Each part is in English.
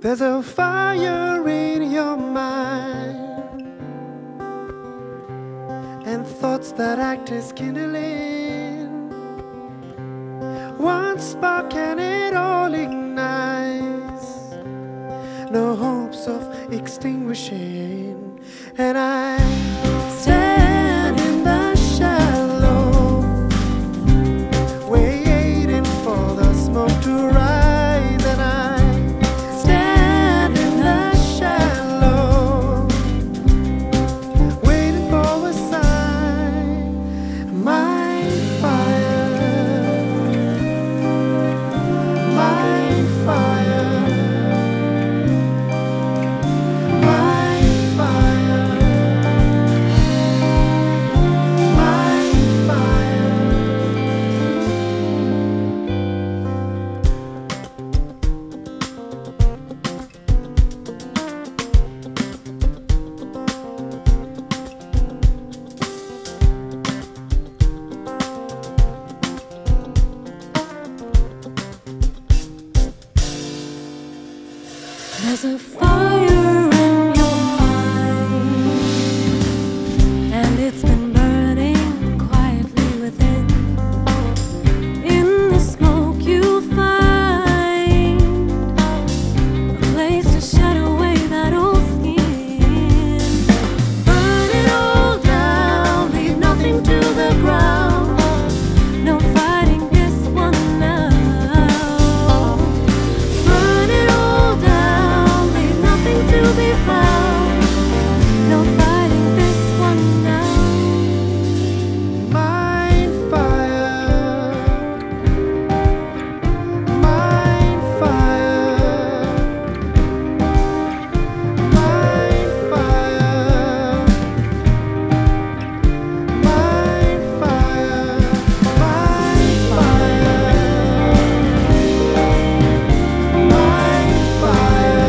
There's a fire in your mind and thoughts that act as kindling. One spark and it all ignites. No hopes of extinguishing. And I stand in the shallow, waiting for the smoke to rise. And I stand in the shallow, waiting for a sign. My fire, my fire, my fire, my fire. There's a fire in your mind, and it's been burning quietly within. In the smoke you'll find a place to shed away that old skin. Burn it all down, leave nothing to the ground. No fighting this one now. Burn it all down, leave nothing to be found. No fighting this one now. Mind fire, mind fire, mind fire, mind fire, mind fire, mind fire,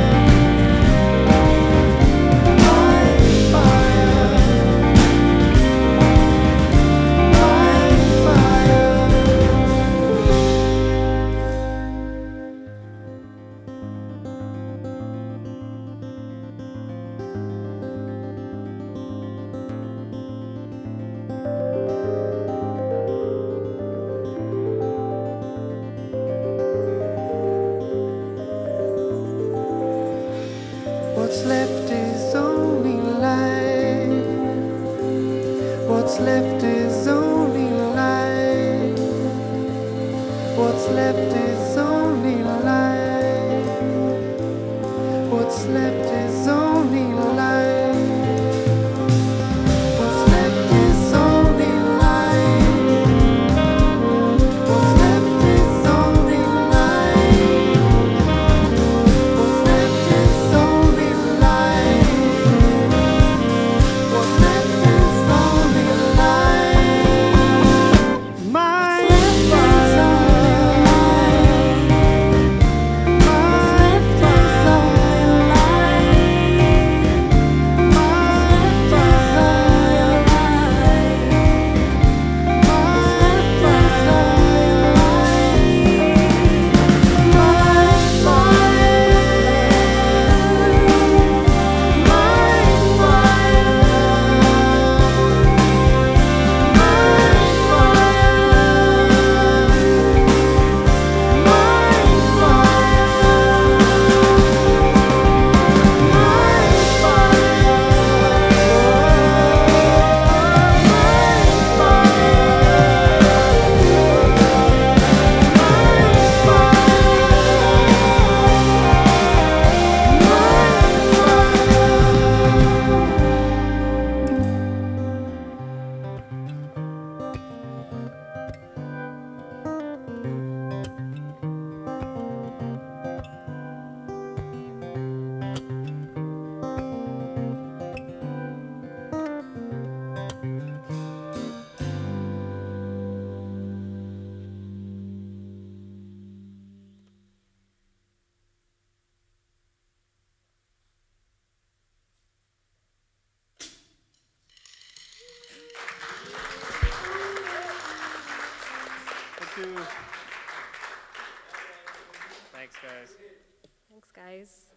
what's left is only light. What's left is only light. What's left is only light. What's left is only light. What's left is only light. What's left is only light. What's left is only light. What's left is only light. My fire, what's left is only light. What's left is only light. What's left is only light. My Thank you. Thanks, guys. Thanks, guys.